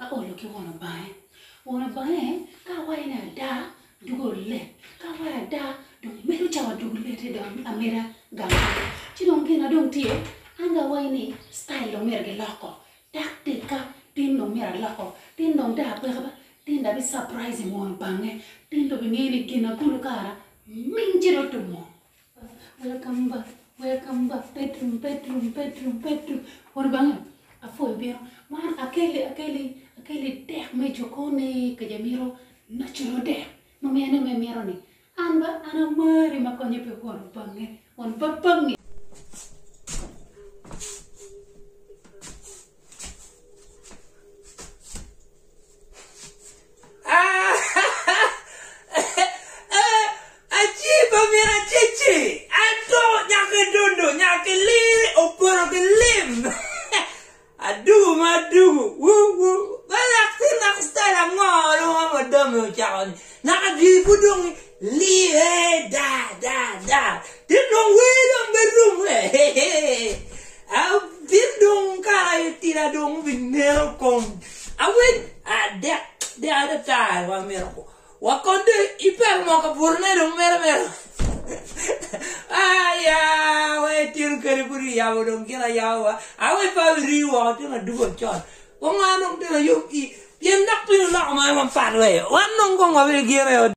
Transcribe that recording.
ako lo ke wona bae ka waina da dugole ka waina da do meru chawa dugole te do amera gamba ci don gina don tie anga waini style lo merge lako taktika tin no mera lako tin no da ba tin da bi surprise mo bange tin do bi ngeni gina kulu kara minjiro to mo welcome back bedroom wona bange afo biro man akele deh me jokone ke jamiro natural deh mamiana me mero ni amba ana mari makonye pe won bange Ajiba mira chichi ado nyake dondo nyake liri oporo ke lim adu wu balak nak style ngoro ngodome ucapan nak dibudung li da dinong wedong bedung au bindung kai tira dong binero kom awet ada tai wa mero wakonde ipel mo ka burne dong mero aya we tin kare buri ya dong kira yawa awe pa riwa tin dugo chon wong anong tin yuki yen nak pin nak ma man parwe wanong ko ngawe gere